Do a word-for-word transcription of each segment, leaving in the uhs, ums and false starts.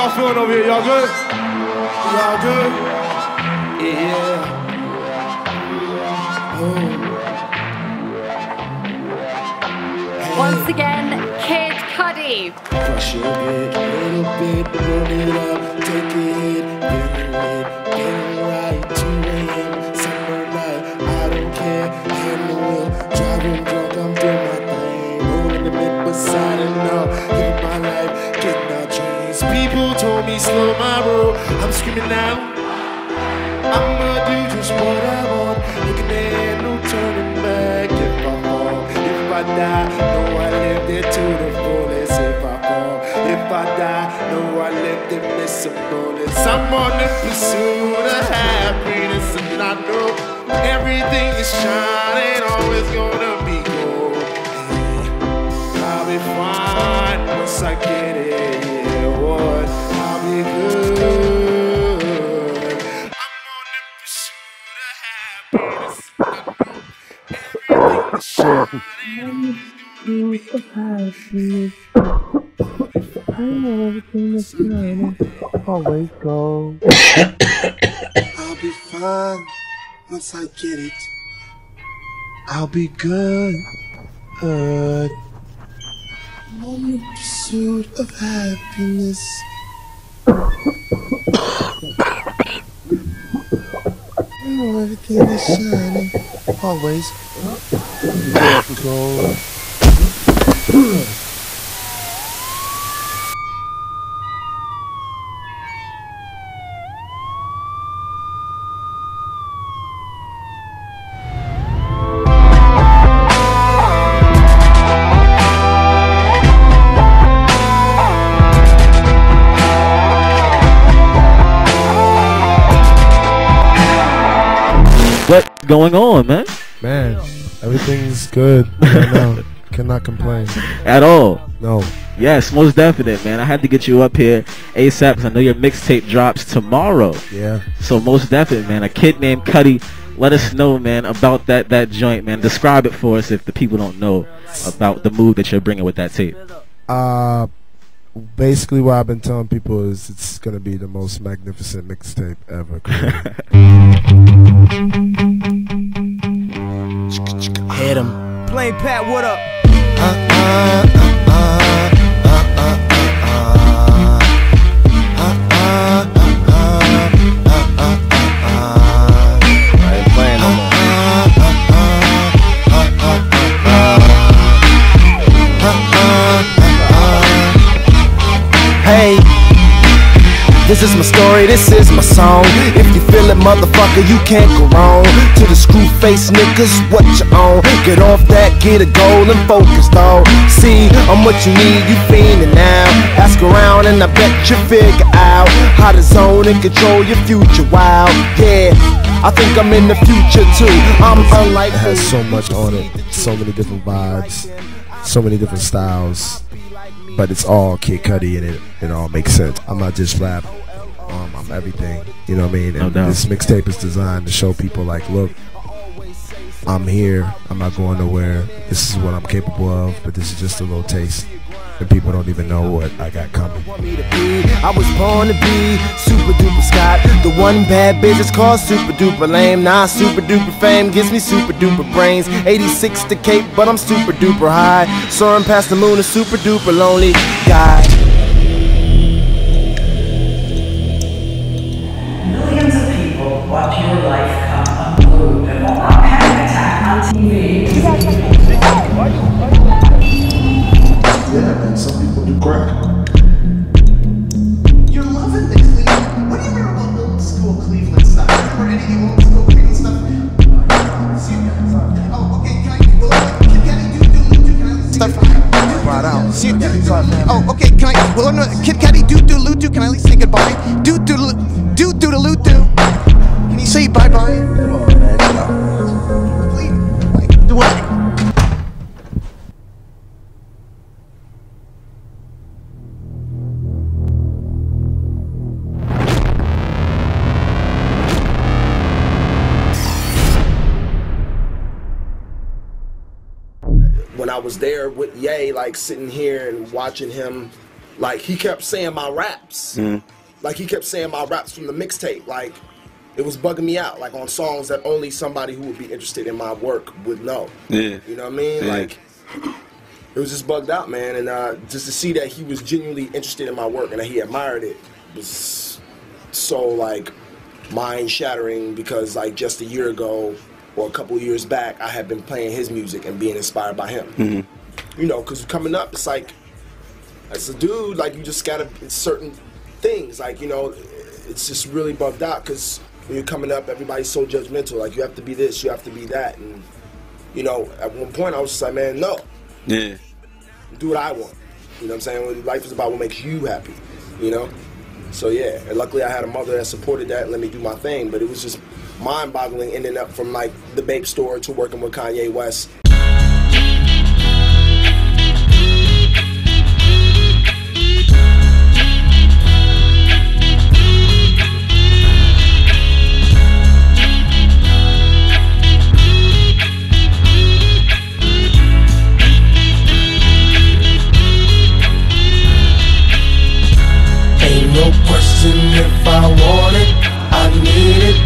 y'all feeling over here? Y'all good? Y'all good? Yeah. Once again, Kid Cudi. Crush your bit, little bit, burn it up, take it, feeling it, getting right, two A M, summer night, I don't care, hand the wheel, driving drunk, I'm doing my thing, rolling the mid beside and up, living my life, getting out dreams. People told me slow my roll, I'm screaming out, I'ma do just what I want, looking at no turning back, if I fall, if I die, know I lived it to the fullest. If I fall, if I die, know I lived it, miss some bullets. I'm on the pursuit of happiness, and I know everything is shining, always gonna be gold. Hey, I'll be fine once I get it, yeah, what? I'll be good. I'm on the pursuit of happiness, and I know everything is shining. I know everything that's shining, always go. I'll be fine once I get it. I'll be good. Good. I'm on the pursuit of happiness. I know everything that's shining, always go. What's going on, man? Man, everything's good right now. Cannot complain. At all? No. Yes, most definite, man. I had to get you up here ASAP because I know your mixtape drops tomorrow. Yeah. So most definite, man. A kid named Cudi. Let us know, man, about that that joint, man. Describe it for us if the people don't know about the mood that you're bringing with that tape. Uh, basically what I've been telling people is it's gonna be the most magnificent mixtape ever created. Hit him. Plain Pat, what up? Uh, uh, uh, uh, uh, uh, uh, uh, uh, uh, uh, I ain't playing no more. Hey, this is my story, this is my song. If you feel it, motherfucker, you can't go wrong. To the screw face niggas, what you on? Get off that, get a goal and focus, dawg. See, I'm what you need, you fiending now. Ask around and I bet you figure out how to zone and control your future. Wow, yeah, I think I'm in the future too. I'm unlike. It has so much on it, so many different vibes, so many different styles. But it's all Kid Cudi and it, it all makes sense. I'm not just rap, um, I'm everything, you know what I mean? And No doubt. this mixtape is designed to show people like, look, I'm here, I'm not going nowhere, this is what I'm capable of, but this is just a little taste. And people don't even know what I got coming. I was born to be super duper Scott. The one bad bitch is called super duper lame. Nah, super duper fame gives me super duper brains. eighty-six to Cape, but I'm super duper high. Soaring past the moon, a super duper lonely guy. Millions of people watch your life come unglued and will not panic attack on T V. yeah, man, some people do crack. You're loving the Cleveland. What do you remember about old school Cleveland stuff? Remember any of the old school Cleveland stuff? See you guys. Oh, okay, can I, well, Kid Cudi, do, do, do, can I stuff right out. See you guys. Oh, okay, can I, well, no, Kid Cudi, do, do, do, do, can I at least say goodbye? Do, do, do, do, do, do, do. Can you say bye-bye? Come on, man, come on. Please, like, do what? When I was there with Ye, like sitting here and watching him like he kept saying my raps. Mm. Like he kept saying my raps from the mixtape. Like it was bugging me out. Like on songs that only somebody who would be interested in my work would know. Yeah. You know what I mean? Yeah. Like it was just bugged out, man. And uh, just to see that he was genuinely interested in my work and that he admired it was so like mind shattering, because like just a year ago or a couple years back, I had been playing his music and being inspired by him. Mm-hmm. You know, because coming up, it's like, as a dude, like you just gotta, it's certain things, like, you know, it's just really bugged out, because when you're coming up, everybody's so judgmental. Like, you have to be this, you have to be that. And, you know, at one point, I was just like, man, no. Yeah. Do what I want. You know what I'm saying? Life is about what makes you happy, you know? So, yeah. And luckily, I had a mother that supported that and let me do my thing. But it was just mind-boggling ending up from, like, the Bape store to working with Kanye West. No question if I want it, I need it.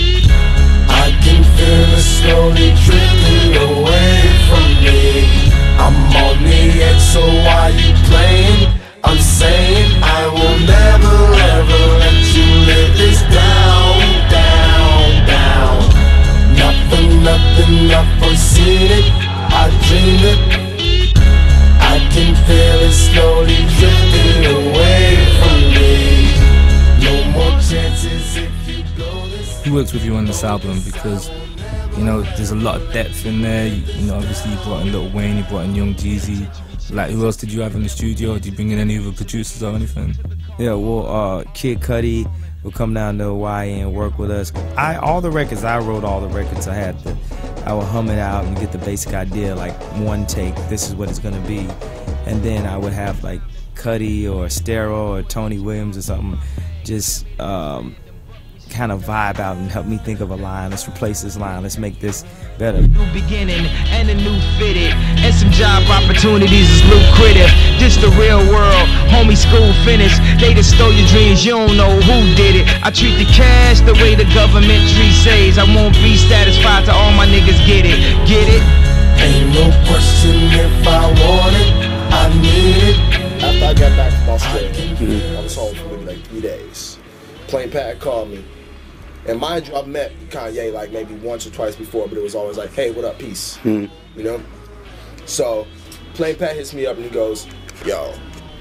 I can feel it slowly drifting away from me. I'm on the edge, so why you playing? I'm saying I will never ever let you live this down, down, down. Nothing, nothing, I've foreseen it, I dreamed it. I can feel it slowly drifting away from me. No more chances if you blow this. He works with you on this album because, you know, there's a lot of depth in there. You, you know, obviously you brought in Lil Wayne, you brought in Young Jeezy. Like, who else did you have in the studio? Did you bring in any other producers or anything? Yeah, well, uh, Kid Cudi will come down to Hawaii and work with us. I all the records, I wrote all the records. I had to, I would hum it out and get the basic idea, like one take, this is what it's gonna be. And then I would have like Cudi or Stero or Tony Williams or something just um, kind of vibe out and help me think of a line. Let's replace this line, let's make this better. New beginning and a new fitted, and some job opportunities is lucrative. This the real world, homie, school finished. They just stole your dreams, you don't know who did it. I treat the cash the way the government tree says. I won't be satisfied till all my niggas get it, get it? Ain't no question if I want it, I need it. After I got back from Australia, mm-hmm. I was home for maybe like three days. Plain Pat called me. And mind you, I've met Kanye like maybe once or twice before, but it was always like, hey, what up, peace? Mm-hmm. You know? So, Plain Pat hits me up and he goes, yo,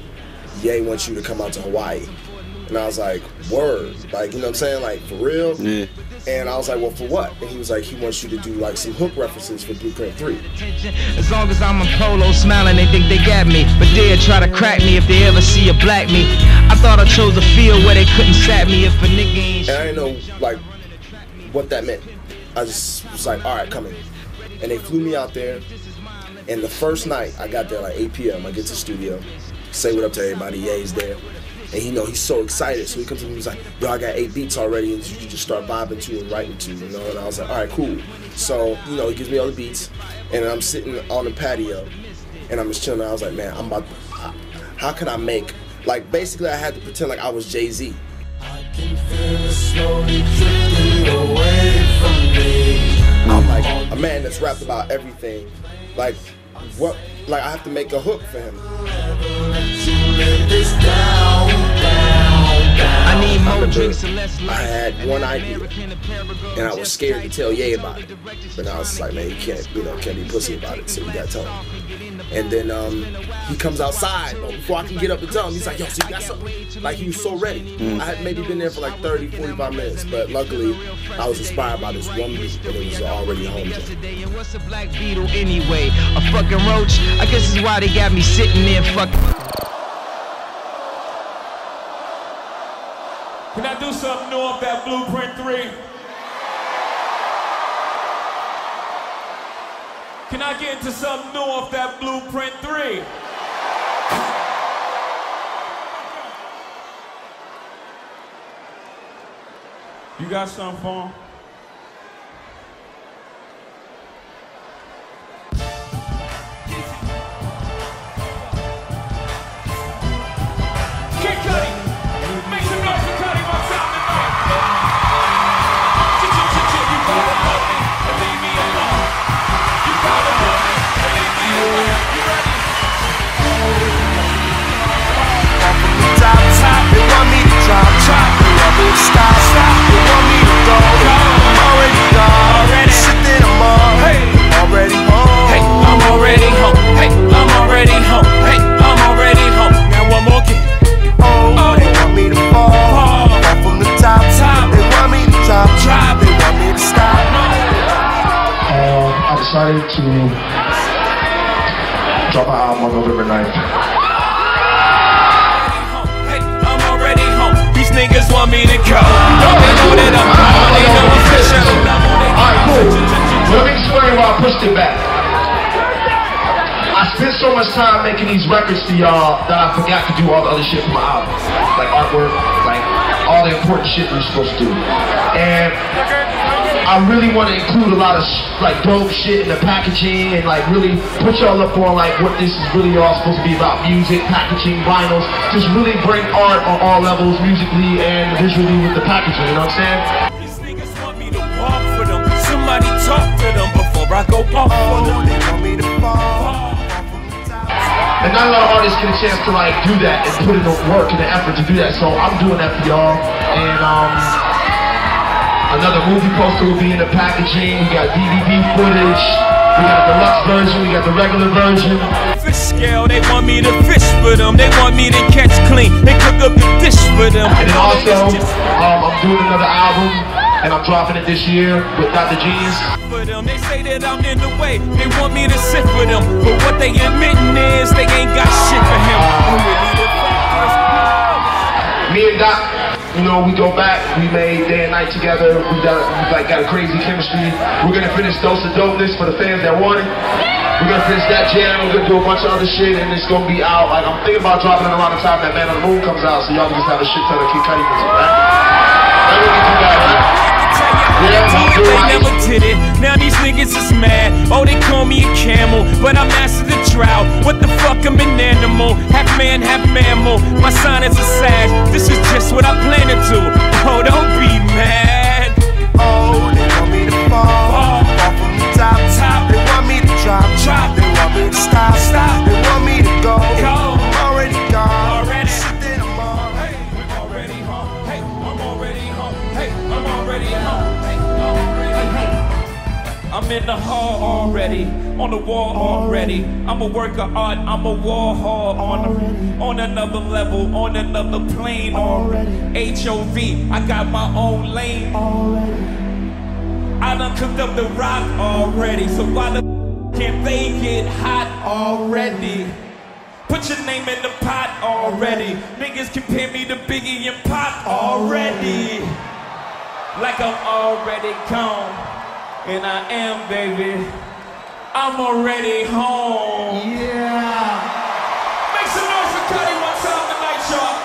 Ye wants you to come out to Hawaii. And I was like, word. Like, you know what I'm saying? Like, for real? Yeah. And I was like, well, for what? And he was like, he wants you to do like some hook references for Blueprint three. As long as I'm in polo smiling, they think they got me. But they'll try to crack me if they ever see a black me. I thought I chose a field where they couldn't sap me if a nigga ain't. And I didn't know, like, what that meant. I just was like, all right, come in. And they flew me out there. And the first night, I got there like eight P M I get to the studio, say what up to everybody, Ye's there. And you know, he's so excited, so he comes to me and he's like, yo, I got eight beats already, and you can just start vibing to and writing to, you know? And I was like, all right, cool. So, you know, he gives me all the beats, and I'm sitting on the patio, and I'm just chilling. I was like, man, I'm about to, how can I make, like, basically I had to pretend like I was Jay-Z. I can feel it slowly drifting away from me. I'm like, a man that's rapped about everything. Like, what, like, I have to make a hook for him. I need more drinks and less life. I had one idea, and I was scared to tell Ye about it. But I was like, man, you can't, you know, can't be pussy about it, so you gotta tell him. And then um, he comes outside, but before I can get up and tell him, he's like, yo, so you got something? Like, he was so ready. Mm. I had maybe been there for like thirty, forty-five minutes, but luckily, I was inspired by this one beat, and it was already home. And what's a black beetle anyway? A fucking roach? I guess is why they got me sitting there fucking. Can I do something new off that Blueprint three? Can I get into something new off that Blueprint three? You got something for him? me to stop, stop. They want me to go, I'm already gone. Already sitting, I'm on. Hey, already home. Hey, I'm already home. Hey, I'm already home. Hey, I'm already home. Now one more game. Oh, oh, they want me to fall, fall, fall from the top, top. They want me to drop, drop. They want me to stop. Uh, I decided to drop an album on November ninth. Hey, I'm already home. These niggas want me to go. Don't they know that I'm gone? They know I'm official. Alright, cool. Let me explain why I pushed it back. I spent so much time making these records for y'all that I forgot to do all the other shit for my album. Like artwork, like all the important shit we're supposed to do. And I really want to include a lot of like dope shit in the packaging and like really put y'all up on like what this is really all supposed to be about: music, packaging, vinyls. Just really bring art on all levels, musically and visually with the packaging, you know what I'm saying? These niggas want me to walk for them. Somebody talk to them before I go off on them. They want me to fall. And not a lot of artists get a chance to like do that and put in the work and the effort to do that. So I'm doing that for y'all. And um, another movie poster will be in the packaging. We got D V D footage. We got the deluxe version. We got the regular version. Fish scale, they want me to fish for them. They want me to catch clean. They cook up the dish for them. And then also, um, I'm doing another album. And I'm dropping it this year with Doctor Genius. For them, they say that I'm in the way. They want me to sit for them. But what they admitting is they ain't got shit for him. Uh, me and Doc, you know, we go back. We made Day and Night together. We got, we like got a crazy chemistry. We're gonna finish Dose of Dopeness for the fans that want it. We're gonna finish that jam. We're gonna do a bunch of other shit, and it's gonna be out. Like I'm thinking about dropping it around the time that Man on the Moon comes out, so y'all can just have a shit ton of Kid Cudi music, right? That wouldn't be too bad, right? Yeah, they never did it. Now these niggas is mad. Oh, they call me a camel, but I mastered the drought. What the fuck, I'm an animal, half man, half mammal. My sign is a sag. This is just what I plan to do. Oh, don't be mad. Oh, they want me to fall, fall, fall from the top, top. They want me to drop, drop. They want me to stop, stop. They want me to go, go. I'm already gone. Already. Sitting, I'm on. Hey, I'm already home. Hey, I'm already home. Hey, I'm already home. I'm in the hall already, on the wall already. I'm a work of art, I'm a war hard on, on another level, on another plane already. H O V, I got my own lane already. I done cooked up the rock already, so why the can't they get hot already? Put your name in the pot already. Niggas compare me to Biggie and Pop already. Like I'm already gone. And I am, baby. I'm already home. Yeah. Make some noise for Cudi one time tonight, y'all.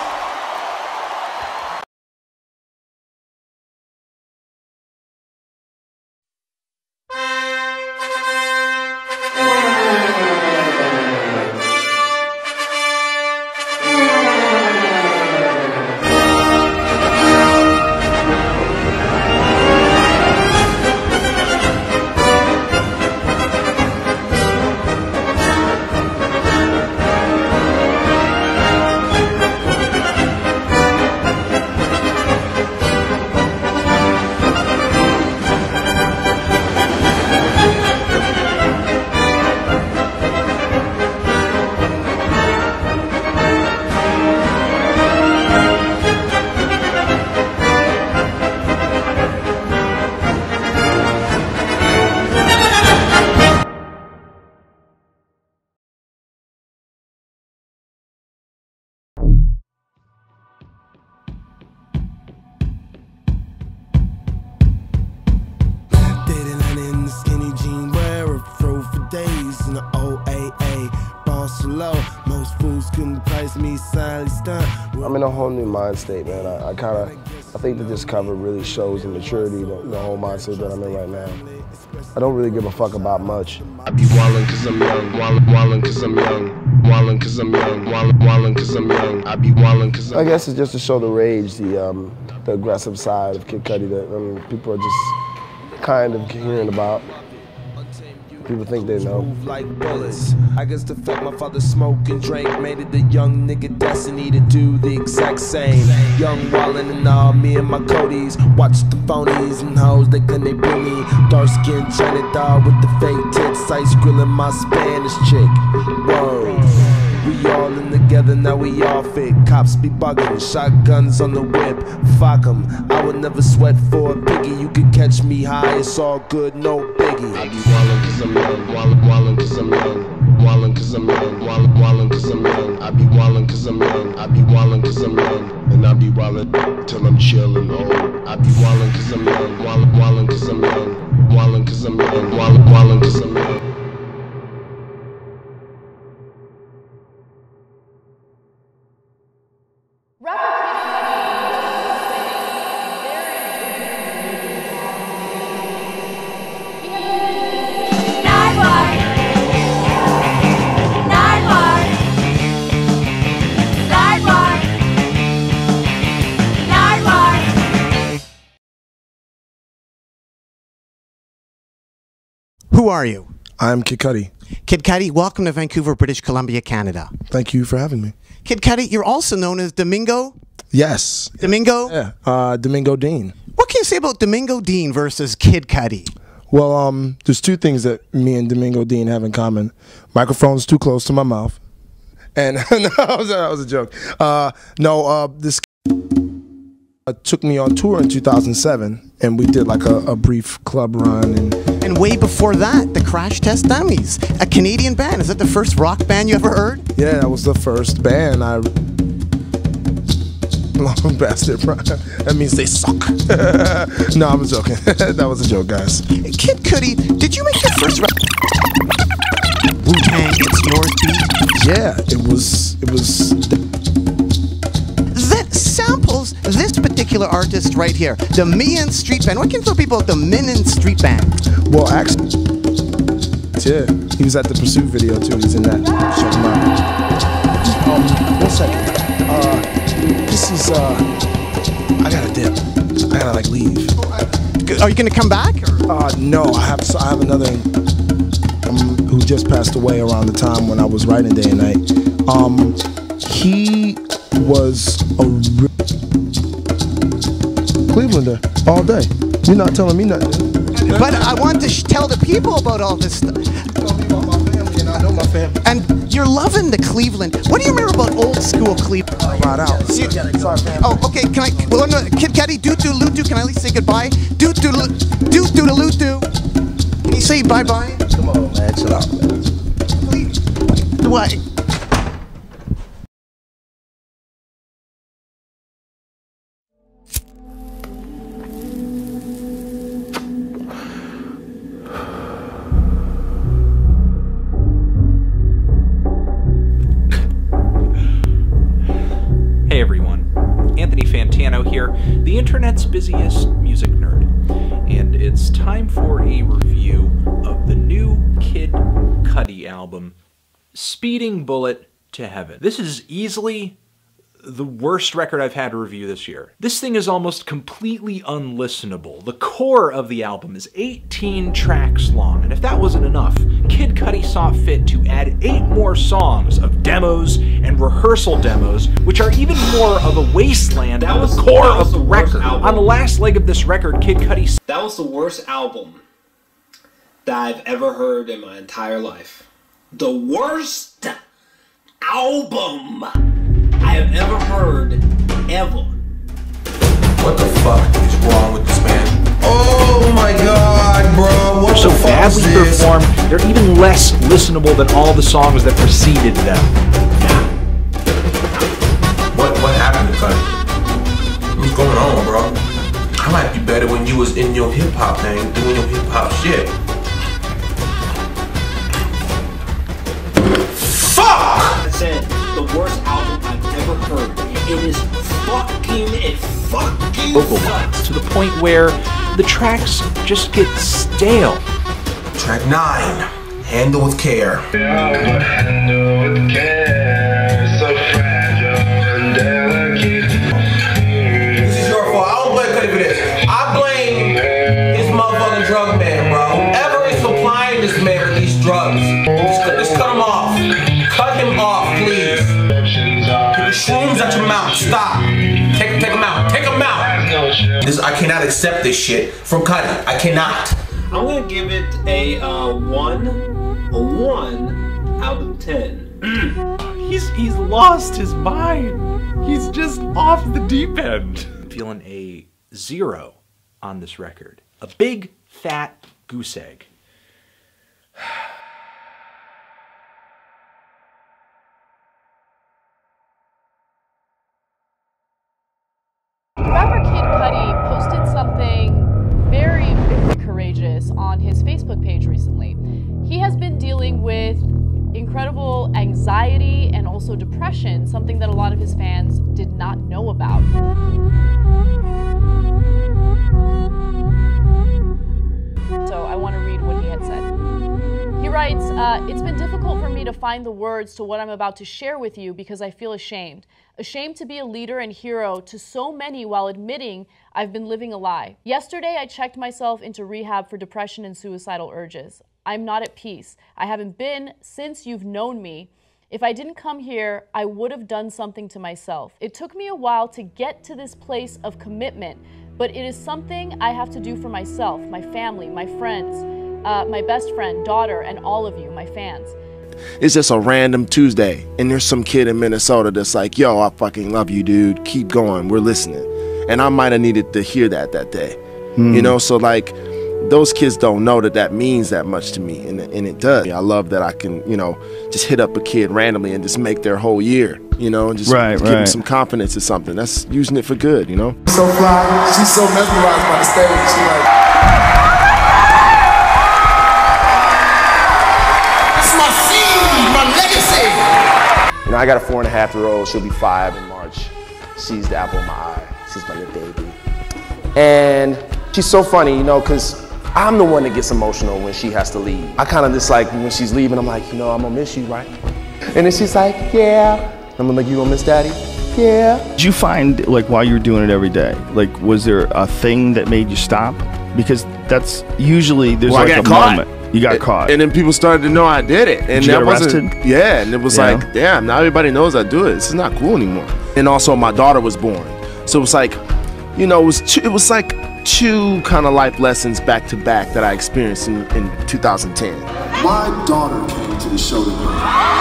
I'm in a whole new mind state, man. I, I kind of, I think that this cover really shows the maturity, the, the whole mindset that I'm in right now. I don't really give a fuck about much. I be wildin' cause I'm young, wildin', wildin' cause I'm young, wildin' cause I'm young, wildin', wildin' cause I'm young. I be wildin' cause I'm I guess it's just to show the rage, the um, the aggressive side of Kid Cudi that I mean, people are just kind of hearing about. People think they know. Move like bullets. I guess the fact my father smoked and drank made it the young nigga destiny to do the exact same. Young wildin' and all, me and my Codys. Watch the phonies and hoes, they couldn't they be me. Dark skin, China dog with the fake tits. Ice grilling my Spanish chick. Whoa. We all in together, now we all fit. Cops be bugging, shotguns on the whip. Fuck 'em, I would never sweat for a piggy. You could catch me high, it's all good, no biggie. I be wildin' cause I'm young, wildin', wildin' cause I'm young. Wildin' cause I'm young, wildin', wildin' cause I'm young. I be wildin' cause I'm young, I be wildin' cause I'm young. And I be wildin' till I'm chillin' old. I be wildin' cause I'm young, wildin', wildin' cause I'm young. Wildin' cause I'm young, wildin', wildin' cause I'm young. Who are you? I'm Kid Cudi. Kid Cudi, welcome to Vancouver, British Columbia, Canada. Thank you for having me. Kid Cudi, you're also known as Domingo? Yes. Domingo? Yeah, uh, Domingo Dean. What can you say about Domingo Dean versus Kid Cudi? Well, um, there's two things that me and Domingo Dean have in common. Microphone's too close to my mouth. And, no, that was, that was a joke. Uh, no, uh, this uh, took me on tour in two thousand seven, and we did like a, a brief club run. And, and way before that, the Crash Test Dummies, a Canadian band. Is that the first rock band you ever heard? Yeah, that was the first band I... Long bastard, bro. That means they suck. No, I'm joking. That was a joke, guys. Kid Cudi, did you make your first record? Wu-Tang, It's Yours beat? Yeah, it was, it was... That samples this particular artist right here, the Meehan Street Band. What can you tell people about the Meehan Street Band? Well, actually, yeah, he was at the Pursuit video too. He's in that. Check him out. Um, one second. Uh, this is uh, I gotta dip. I gotta like leave. Are you gonna come back? Or? Uh, no, I have. So I have another um, who just passed away around the time when I was writing Day and Night. Um, he was a re Clevelander all day. You're not telling me nothing. But I want to sh tell the people about all this stuff. Tell me about my family, and I know my family. And you're loving the Cleveland. What do you remember about old school Cleveland? Right out. See, oh, okay. Can I? Well, no, Kid Cudi, doo doo loo doo. Can I at least say goodbye? Doo doo doo doo loo doo. Can you say bye bye? Come on, man. Chill out, man. Please. What? Hey everyone, Anthony Fantano here, the internet's busiest music nerd, and it's time for a review of the new Kid Cudi album, Speeding Bullet to Heaven. This is easily the worst record I've had to review this year. This thing is almost completely unlistenable. The core of the album is eighteen tracks long, and if that wasn't enough, Kid Cudi saw fit to add eight more songs of demos and rehearsal demos, which are even more of a wasteland at the core of the record. On the last leg of this record, Kid Cudi... That was the worst album that I've ever heard in my entire life. The worst album I have ever heard, ever. What the fuck is wrong with this man? Oh my god, bro, what so the fuck badly is this? performed, they're even less listenable than all the songs that preceded them. What what happened to Cudi? What's going on, bro? I might be better when you was in your hip hop thing doing your hip hop shit. Fuck! I said the worst album I've ever heard. It is fucking it fucking Vocal lines to the point where the tracks just get stale. Track nine, Handle with Care. This is your fault. I don't blame Cudi for this. I blame this motherfucking drug man, bro. Whoever is supplying this man with these This, I cannot accept this shit from Cudi. I cannot. I'm gonna give it a uh, one, a one out of ten. He's he's lost his mind. He's just off the deep end. I'm feeling a zero on this record. A big fat goose egg. Rapper Kid Cudi posted something very, very courageous on his Facebook page recently. He has been dealing with incredible anxiety and also depression, something that a lot of his fans did not know about. So I want to read what he had said. He writes, uh, it's been difficult for me to find the words to what I'm about to share with you because I feel ashamed. Ashamed to be a leader and hero to so many while admitting I've been living a lie. Yesterday, I checked myself into rehab for depression and suicidal urges. I'm not at peace. I haven't been since you've known me. If I didn't come here, I would have done something to myself. It took me a while to get to this place of commitment, but it is something I have to do for myself, my family, my friends, uh, my best friend, daughter, and all of you, my fans. It's just a random Tuesday, and there's some kid in Minnesota that's like, yo, I fucking love you, dude. Keep going. We're listening. And I might have needed to hear that that day. Mm. You know, so like, those kids don't know that that means that much to me, and, and it does. I love that I can, you know, just hit up a kid randomly and just make their whole year, you know, and just right, give right. them some confidence or something. That's using it for good, you know? So fly, she's so mesmerized by the stage, she like, it's my seed, my legacy. You know, I got a four and a half year old, she'll be five in March. She's the apple of my eye, she's my little baby. And she's so funny, you know, because I'm the one that gets emotional when she has to leave. I kind of just like, when she's leaving, I'm like, you know, I'm gonna miss you, right? And then she's like, yeah. I'm like, you gonna miss daddy? Yeah. Did you find, like, while you were doing it every day, like, was there a thing that made you stop? Because that's usually, there's well, like I got a caught. moment. You got it, caught. And then people started to know I did it. And did you that get arrested? wasn't, yeah, and it was Yeah. like, damn, now everybody knows I do it. This is not cool anymore. And also my daughter was born. So it was like, you know, it was, two, it was like two kind of life lessons back to back that I experienced in, in two thousand ten. My daughter came to the show today.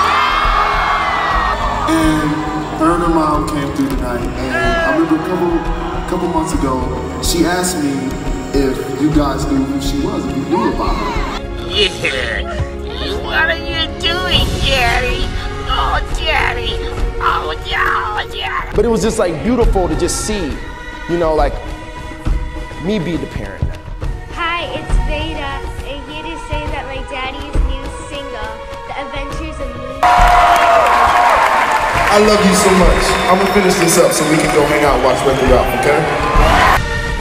And her and her mom came through tonight. And I remember a couple, a couple months ago, she asked me if you guys knew who she was, if you knew about her. Yeah. What are you doing, Daddy? Oh, Daddy. Oh, yeah, Daddy. But it was just like beautiful to just see, you know, like me be the parent. Hi, it's Veda, and here to say that my daddy's new single, The Adventures of Me. I love you so much. I'm gonna finish this up so we can go hang out and watch Record Out, okay?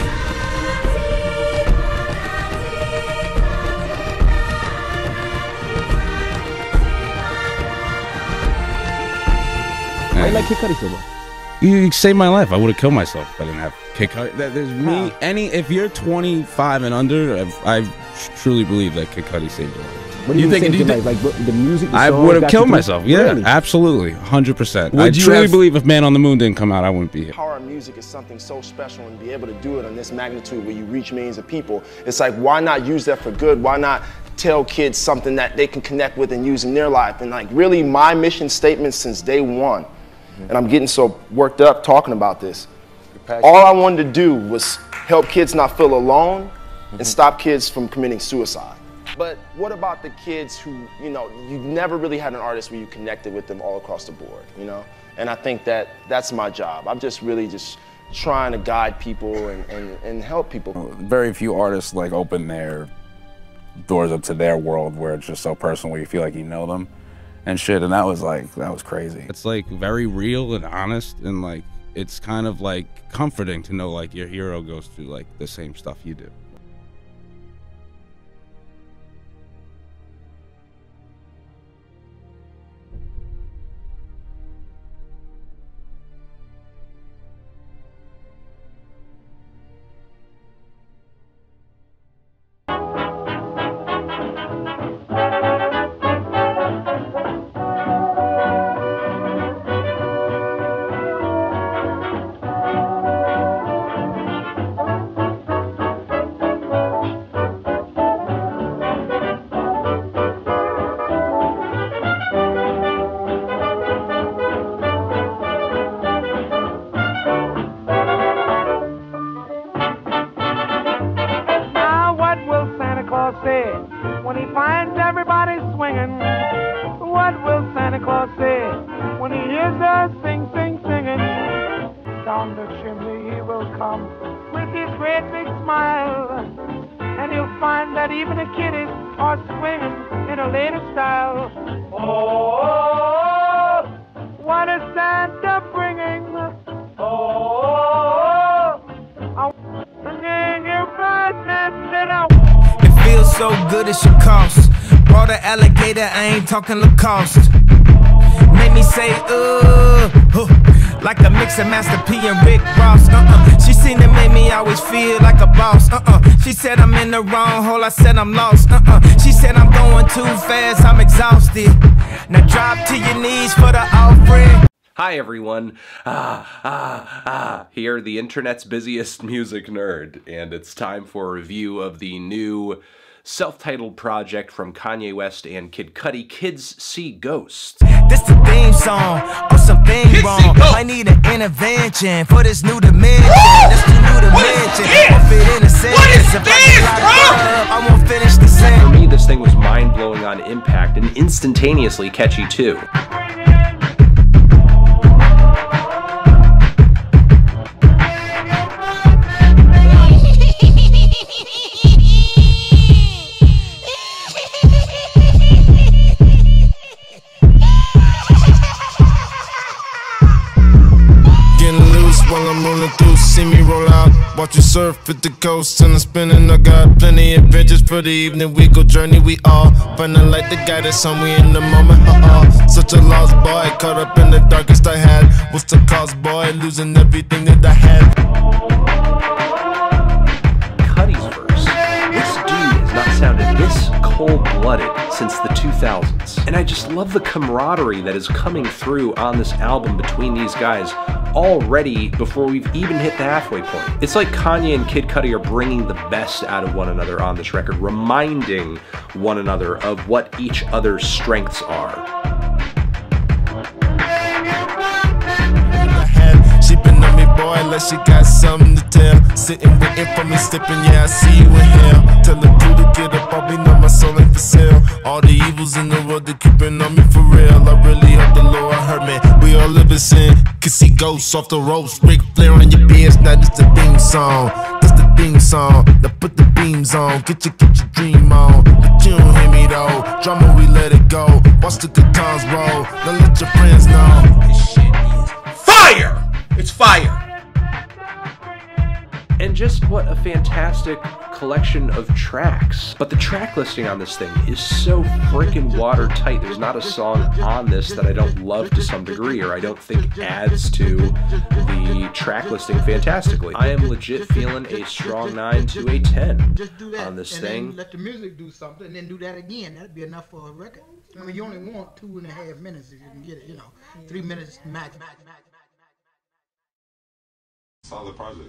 Why you like Kid Cudi so much? You saved my life. I would have killed myself if I didn't have Kid Cudi. There's me. Any if you're twenty-five and under, I've, I truly believe that Kid Cudi saved your life. What do you, you think? think? You you like, think like the music? The I song would have got killed you through- myself. Yeah, Really? absolutely, one hundred percent. Would I you truly have- believe if Man on the Moon didn't come out, I wouldn't be here. Power of music is something so special, and be able to do it on this magnitude where you reach millions of people. It's like, why not use that for good? Why not tell kids something that they can connect with and use in their life? And like, really, my mission statement since day one, and I'm getting so worked up talking about this. All I wanted to do was help kids not feel alone and stop kids from committing suicide. But what about the kids who, you know, you never really had an artist where you connected with them all across the board, you know? And I think that that's my job. I'm just really just trying to guide people and, and, and help people. Very few artists like open their doors up to their world where it's just so personal, where you feel like you know them and shit. And that was like, that was crazy. It's like very real and honest, and like it's kind of like comforting to know like your hero goes through like the same stuff you do. say when he finds everybody swinging? What will Santa Claus say when he hears us sing, sing, singing? Down the chimney he will come with his great big smile, and he'll find that even the kiddies are swinging in a latest style. Oh, what is Santa bringing? Oh, I'm bringing you presents and I. It feels so good it should cost. Brought an alligator, I ain't talking Lacoste. Made me say, uh, huh, like a mix of Master P and Rick Ross. Uh-uh. She seen it made me always feel like a boss. Uh-uh. She said I'm in the wrong hole, I said I'm lost. Uh-uh. She said I'm going too fast, I'm exhausted. Now drop to your knees for the offering. Hi everyone, ah, ah, ah, here the internet's busiest music nerd, and it's time for a review of the new self-titled project from Kanye West and Kid Cudi, Kids See Ghosts. This the theme song, or something Kids wrong. I need an intervention for this new dimension. This the new dimension. Won't fit in a sentence. What is if this, I, up, I won't finish the sentence. For me, this thing was mind-blowing on impact and instantaneously catchy too. While I'm rolling through, see me roll out. Watch you surf at the coast and I'm spinning. I got plenty of adventures for the evening. We go journey, we all finding like the guy that's on me in the moment. Uh-uh. Such a lost boy, caught up in the darkest I had. What's the cost, boy? Losing everything that I had. Cudi's verse. This dude has not sounded this cold-blooded since the two thousands. And I just love the camaraderie that is coming through on this album between these guys already before we've even hit the halfway point. It's like Kanye and Kid Cudi are bringing the best out of one another on this record, reminding one another of what each other's strengths are. She been on me, boy, unless she got something to tell. Sitting waiting for me, slipping, yeah, I see you in hell. Tell the crew to get up, I'll be know my soul ain't for sale. All the evils in the world, they keeping on me for real. I really hope the Lord heard me. We all live in sin, can see ghosts off the ropes. Ric Flair on your beers, now this the theme song. This the theme song, now put the beams on. Get your, get your dream on, but you don't hear me though. Drama, we let it go, watch the good times roll. Now let your friends know. This shit is fire! It's fire! And just what a fantastic collection of tracks. But the track listing on this thing is so freaking watertight. There's not a song on this that I don't love to some degree, or I don't think adds to the track listing fantastically. I am legit feeling a strong nine to a ten on this thing. Let the music do something and then do that again. That'd be enough for a record. I mean, you only want two and a half minutes if you can get it, you know, three minutes max, max, max. Solid project.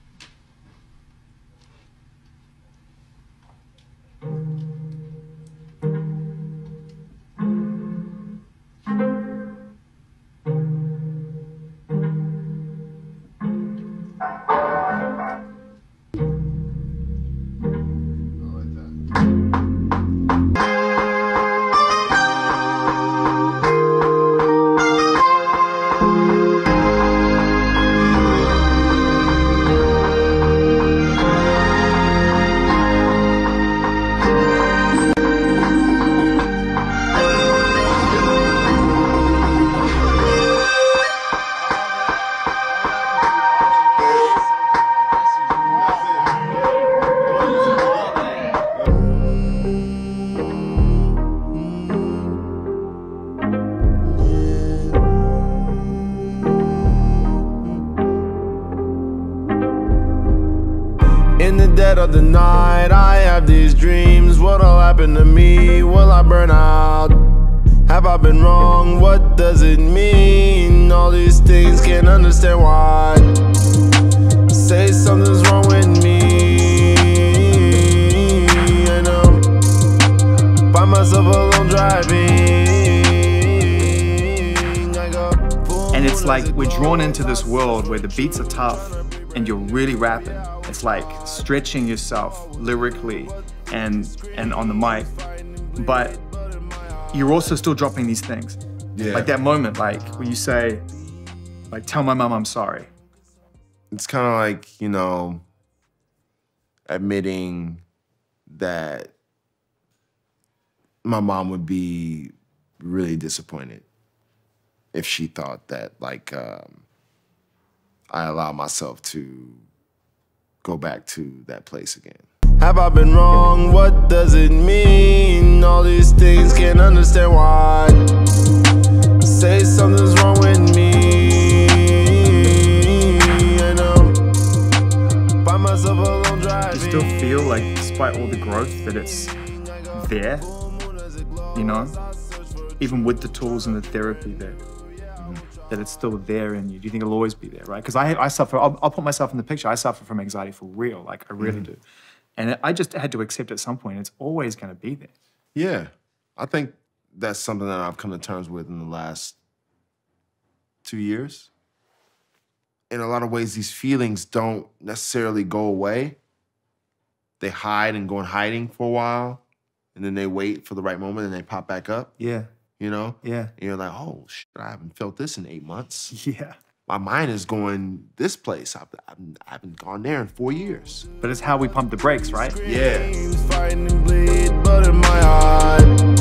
In the dead of the night, I have these dreams. What'll happen to me? Will I burn out? Have I been wrong? What does it mean? All these things, can't understand why. Say something's wrong with me. I know. Find myself alone driving. I go, and it's like we're drawn into this world where the beats are tough and you're really rapping. It's like stretching yourself lyrically and and on the mic, but you're also still dropping these things. Yeah. Like that moment, like where you say, like, tell my mom I'm sorry. It's kind of like, you know, admitting that my mom would be really disappointed if she thought that, like, um, I allow myself to go back to that place again. Have I been wrong? What does it mean? All these things, can't understand why. Say something's wrong with me. I know. By myself alone driving. You still feel like, despite all the growth, that it's there, you know? Even with the tools and the therapy that, that it's still there in you. Do you think it'll always be there, right? Because I, I suffer, I'll, I'll put myself in the picture, I suffer from anxiety for real, like I really Mm-hmm. do. And I just had to accept at some point, it's always gonna be there. Yeah, I think that's something that I've come to terms with in the last two years. In a lot of ways, these feelings don't necessarily go away. They hide and go in hiding for a while, and then they wait for the right moment and they pop back up. Yeah. You know? Yeah. And you're like, oh, shit, I haven't felt this in eight months. Yeah. My mind is going this place. I've, I've, I haven't gone there in four years. But it's how we pump the brakes, right? Yeah. Fighting and bleed, but in my heart.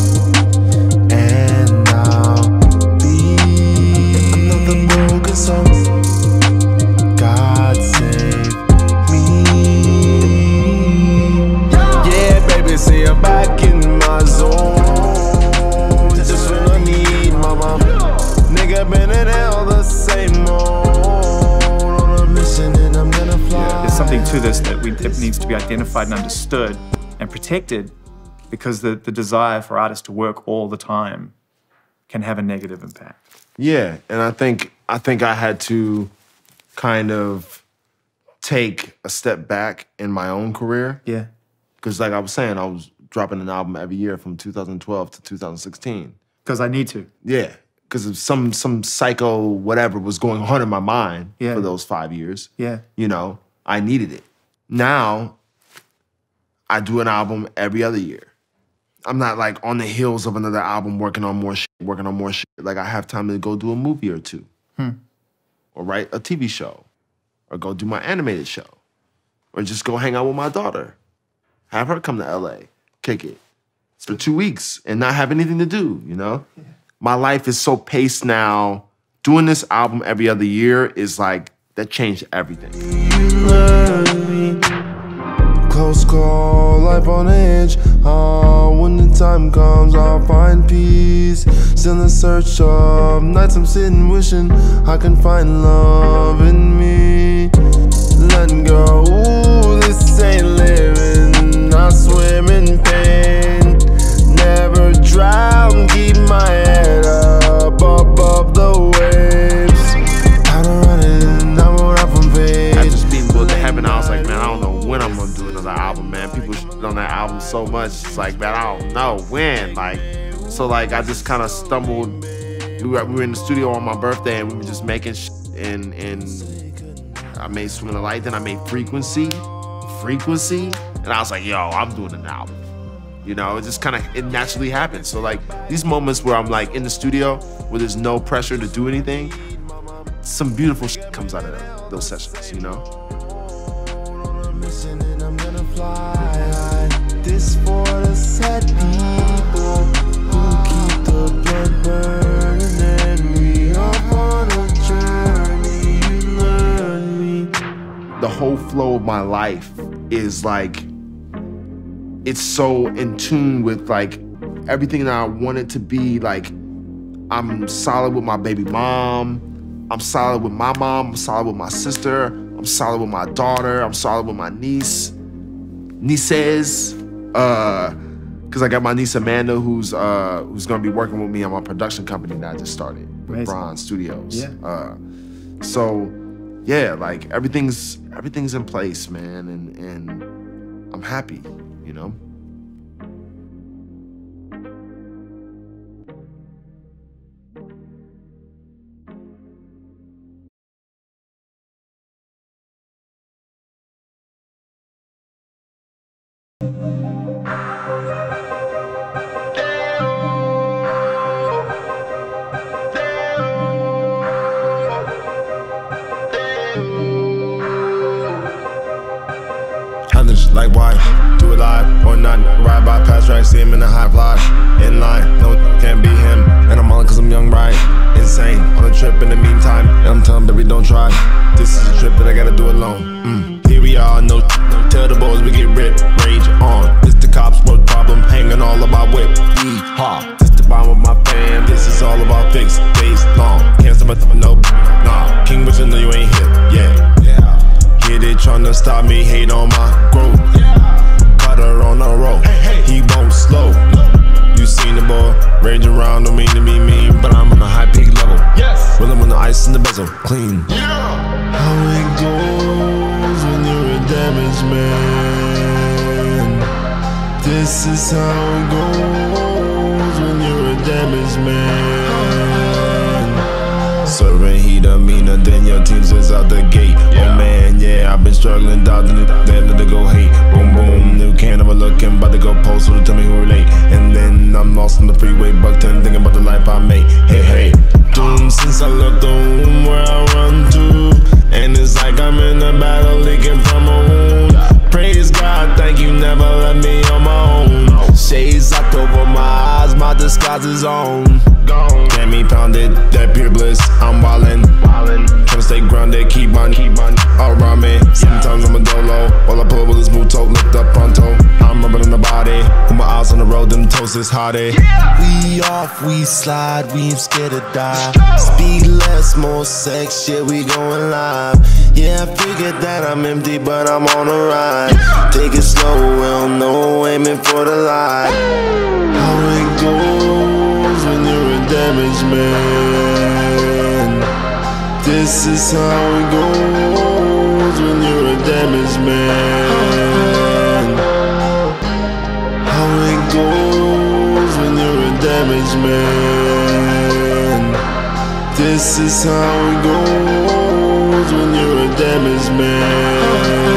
And I'll be another broken soul. God save me. Yeah, baby, see I'm back in my zone. Just when I need my mom. Nigga been in hell the same old. On a mission and I'm gonna fly. There's something to this that, we, that needs to be identified and understood and protected, because the, the desire for artists to work all the time can have a negative impact. Yeah, and I think I think I had to kind of take a step back in my own career. Yeah. Because like I was saying, I was dropping an album every year from two thousand twelve to two thousand sixteen. Because I need to. Yeah, because of some some psycho whatever was going on in my mind Yeah. for those five years. Yeah. You know, I needed it. Now, I do an album every other year. I'm not like on the heels of another album working on more shit, working on more shit. Like I have time to go do a movie or two. Hmm. Or write a T V show. Or go do my animated show. Or just go hang out with my daughter. Have her come to L A, kick it for two weeks and not have anything to do, you know? Yeah. My life is so paced now. Doing this album every other year is like, that changed everything. Close call, life on edge. Oh, when the time comes, I'll find peace. Still in search of nights I'm sitting wishing I can find love in me. Letting go, ooh, this ain't living. I swim in pain. Never drown, keep my head up above the waves. Out of running, I'm out from pain. After Speeding Bullet to Heaven, I was like, man, I don't know when I'm gonna do another album, man. People shit on that album so much. It's like, man, I don't know when. Like, so like, I just kind of stumbled. We were, we were in the studio on my birthday and we were just making shit, and and I made Swing the Light. Then I made Frequency, Frequency, and I was like, yo, I'm doing an album. You know, it just kind of, it naturally happens. So like, these moments where I'm like in the studio where there's no pressure to do anything, some beautiful shit comes out of those sessions, you know? And I'm gonna fly. This for the sad people who keep the blood burning, and we off on a journey. You learn me. The whole flow of my life is like, it's so in tune with like everything that I want it to be. Like, I'm solid with my baby mom. I'm solid with my mom. I'm solid with my sister. I'm solid with my daughter. I'm solid with my niece, nieces. Uh, cause I got my niece Amanda, who's uh, who's gonna be working with me on my production company that I just started with Amazing. Bronze Studios. Yeah. Uh, so, yeah, like everything's everything's in place, man, and and I'm happy, you know. not ride by past tracks, see him in the high fly. In line, no, can't be him. And I'm on cause I'm young, right? Insane, on a trip in the meantime. And I'm telling baby, don't try. This is a trip that I gotta do alone. Mm. Here we are, no, no, tell the boys we get ripped. Rage on, it's the cops' work problem. Hanging all about whip. Yee-haw, this the bomb with my fam. This is all about fix, days long. Can't stop it, no, nah. King, but you know you ain't hip, yeah. Yeah. Yeah, they tryna stop me, hate on my growth. Butter on the road, he won't slow. You seen the boy, rage around, don't mean to be mean, but I'm on a high peak level. Yes. Rolling with the ice in the bezel, clean. Yeah. How it goes when you're a damaged man. This is how it goes when you're a damaged man. Serving heat up meaner than your teams is out the gate. Oh man, yeah, I've been struggling, dodging it, then let it go hate. Boom, boom, new can of a looking, about to go post, so tell me who relate. And then I'm lost on the freeway, buck ten, thinking about the life I made. Hey, hey, doom, since I left the room where I run to, and it's like I'm in a battle leaking from a wound. Praise God, thank you, never left me on my own. Shades locked over my eyes, my disguise is on. Get me pounded, that pure bliss, I'm wildin', wildin'. Tryna stay grounded, keep on, keep on, around me. Sometimes I'm a dolo, while I pull with this smooth toe, lift up pronto. I'm rubbing in the body, with my eyes on the road, them toes is hardy. We off, we slide, we ain't scared to die. Speed less, more sex, shit, we going live. Yeah, I figured that I'm empty, but I'm on a ride. Take it slow, well, no, aiming for the light. How it goes when you're a damaged man. This is how it goes when you're a damaged man. How it goes when you're a damaged man. This is how it goes when you're a damaged man.